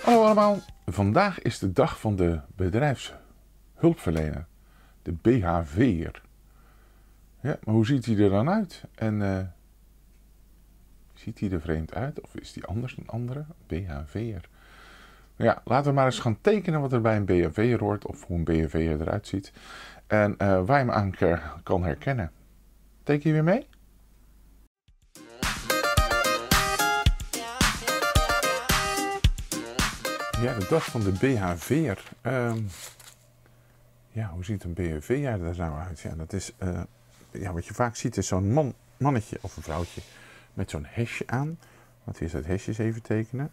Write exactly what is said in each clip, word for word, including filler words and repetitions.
Hallo allemaal, vandaag is de dag van de bedrijfshulpverlener, de B H V'er. Ja, maar hoe ziet hij er dan uit? En uh, ziet hij er vreemd uit of is hij anders dan andere? B H V'er. Ja, laten we maar eens gaan tekenen wat er bij een B H V'er hoort of hoe een B H V'er eruit ziet. En uh, waar je hem aan kan herkennen. Teken je weer mee? Ja, de dag van de B H V'er. Um, ja, hoe ziet een B H V'er er nou uit? Ja, dat is, uh, ja, wat je vaak ziet is zo'n man, mannetje of een vrouwtje met zo'n hesje aan. Laten we eerst het hesje eens even tekenen.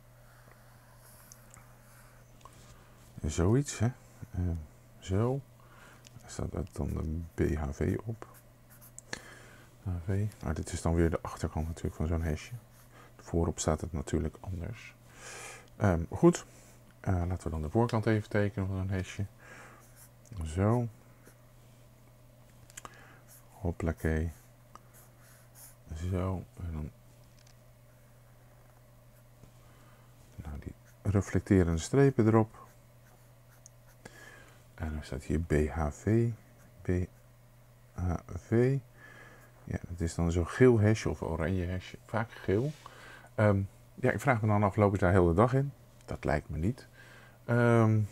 Zoiets, hè. Uh, zo. Daar staat dan de B H V op. H V. Nou, dit is dan weer de achterkant natuurlijk van zo'n hesje. Voorop staat het natuurlijk anders. Um, goed. Uh, laten we dan de voorkant even tekenen van zo'n hesje. Zo. Hoppakee. Zo. En dan. Nou, die reflecterende strepen erop. En dan staat hier B H V. B H V. Ja, dat is dan zo'n geel hesje of oranje hesje. Vaak geel. Um, ja, ik vraag me dan af, loop ik daar heel de dag in? Dat lijkt me niet. Um,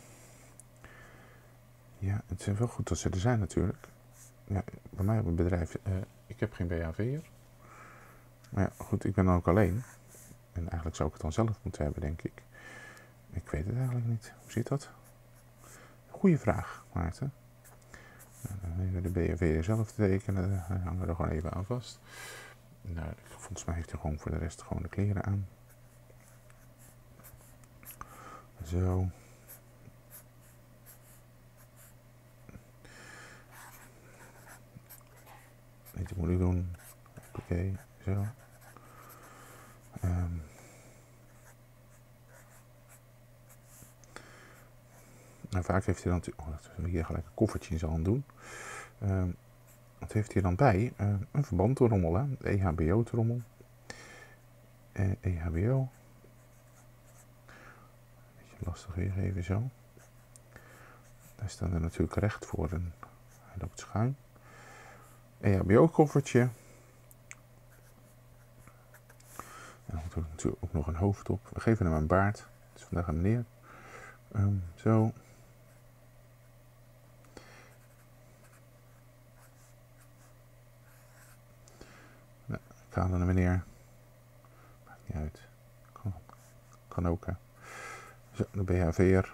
ja, het is wel goed dat ze er zijn natuurlijk. Ja, bij mij op het bedrijf, uh, ik heb geen B H V'er. Maar ja, goed, ik ben dan ook alleen. En eigenlijk zou ik het dan zelf moeten hebben, denk ik. Ik weet het eigenlijk niet. Hoe zit dat? Goeie vraag, Maarten. Nou, dan even de B H V'er zelf te tekenen. Dan hangen we er gewoon even aan vast. Nou, volgens mij heeft hij gewoon voor de rest gewoon de kleren aan. Zo. Weet je wat moet ik doen? Oké, okay, zo. Um. Nou, vaak heeft hij dan... Oh, dat is hier gelijk een koffertje in zal doen. Um, wat heeft hij dan bij? Uh, een verbandtrommel, hè? De E H B O-trommel. Uh, E H B O. Beetje lastig weergeven, zo. Daar staan er natuurlijk recht voor en hij loopt schuin. E H B O-koffertje. En dan moet er natuurlijk ook nog een hoofd op. We geven hem een baard. Het is vandaag een meneer. Um, zo. Nou, ik haal een meneer. Maakt niet uit. Kan, kan ook, hè. Zo, de B H V'er.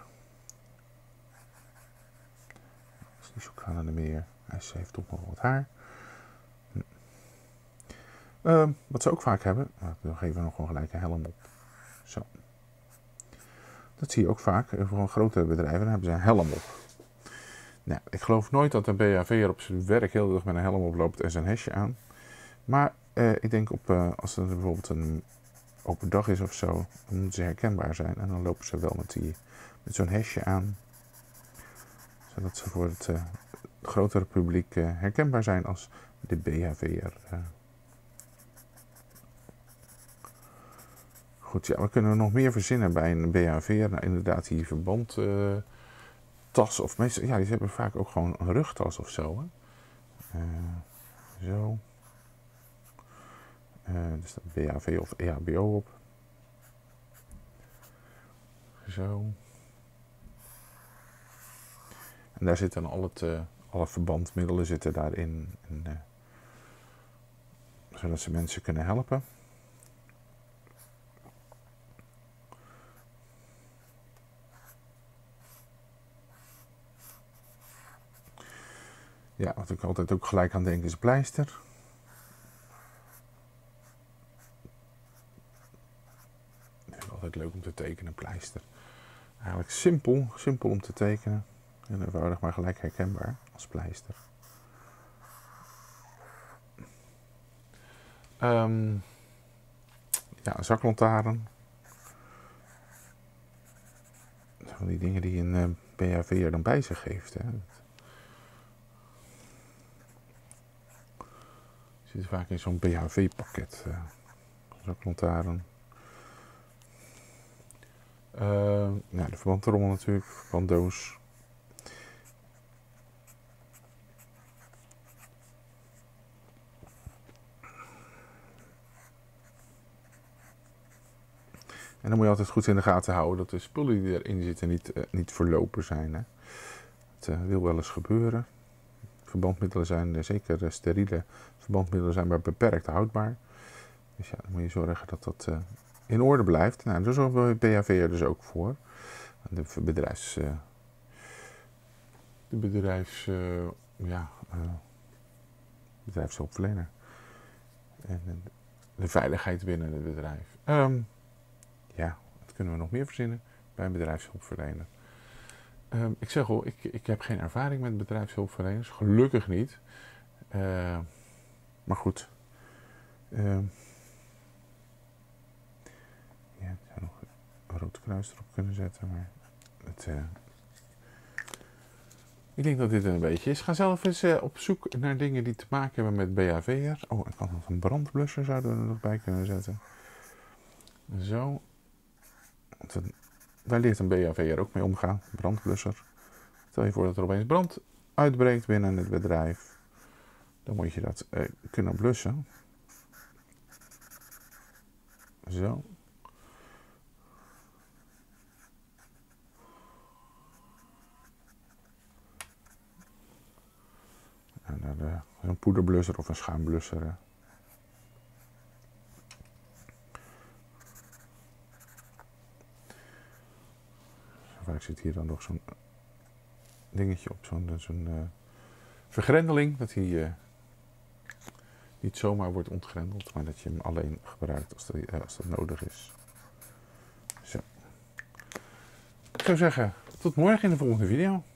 Dus die zoek aan de meneer. Hij heeft ook nog wat haar. Hm. Uh, wat ze ook vaak hebben, dan geven we nog gewoon gelijk een helm op. Zo. Dat zie je ook vaak. Voor grotere bedrijven dan hebben ze een helm op. Nou, ik geloof nooit dat een B H V'er op zijn werk heel de dag met een helm oploopt en zijn hesje aan. Maar uh, ik denk op, uh, als er bijvoorbeeld een open dag is of zo, dan moeten ze herkenbaar zijn. En dan lopen ze wel met, die, met zo'n hesje aan. Zodat ze voor het uh, grotere publiek uh, herkenbaar zijn als de B H V'er. Uh. Goed, ja, we kunnen nog meer verzinnen bij een B H V'er. Nou, inderdaad, die verband... Uh, tas of meestal, ja, die hebben vaak ook gewoon een rugtas of zo. Hè. Uh, zo. Uh, er staat B H V of E H B O op. Zo. En daar zitten dan al het, uh, alle verbandmiddelen zitten daarin. En, uh, zodat ze mensen kunnen helpen. Ja, wat ik altijd ook gelijk aan denk is pleister. Ik vind het altijd leuk om te tekenen, pleister. Eigenlijk simpel, simpel om te tekenen. En eenvoudig maar gelijk herkenbaar als pleister. Um, ja, een zaklantaarn. Van die dingen die een uh, B H V'er dan bij zich heeft. Hè. Zit vaak in zo'n B H V-pakket. Uh, zaklantaarn. Uh, ja, de verbandrommel natuurlijk, verbanddoos. En dan moet je altijd goed in de gaten houden dat de spullen die erin zitten niet, uh, niet verlopen zijn. Hè. Het uh, wil wel eens gebeuren. Verbandmiddelen zijn, uh, zeker uh, steriele verbandmiddelen, zijn maar beperkt houdbaar. Dus ja, dan moet je zorgen dat dat uh, in orde blijft. Nou, daar zorgen we bij B H V er dus ook voor. De bedrijfs... Uh, de bedrijfs... Uh, ja... Uh, bedrijfshulpverlener. En uh, de veiligheid binnen het bedrijf. Um, ja, wat kunnen we nog meer verzinnen bij een bedrijfshulpverlener? Um, ik zeg al, ik, ik heb geen ervaring met bedrijfshulpverleners. Gelukkig niet. Uh, maar goed. Uh, ja, ik zou nog een rood kruis erop kunnen zetten. Maar het, uh, ik denk dat dit een beetje is. Ga zelf eens uh, op zoek naar dingen die te maken hebben met B H V'er. Oh, ik kan nog een brandblusser zouden we er nog bij kunnen zetten. Zo. Want daar leert een B H V'er ook mee omgaan. Brandblusser. Stel je voor dat er opeens brand uitbreekt binnen het bedrijf. Dan moet je dat uh, kunnen blussen. Zo. En dan uh, een poederblusser of een schuimblusser. Uh. Vaak zit hier dan nog zo'n dingetje op, zo'n zo'n uh, vergrendeling, dat hij uh, niet zomaar wordt ontgrendeld, maar dat je hem alleen gebruikt als, die, uh, als dat nodig is. Zo. Ik zou zeggen, tot morgen in de volgende video.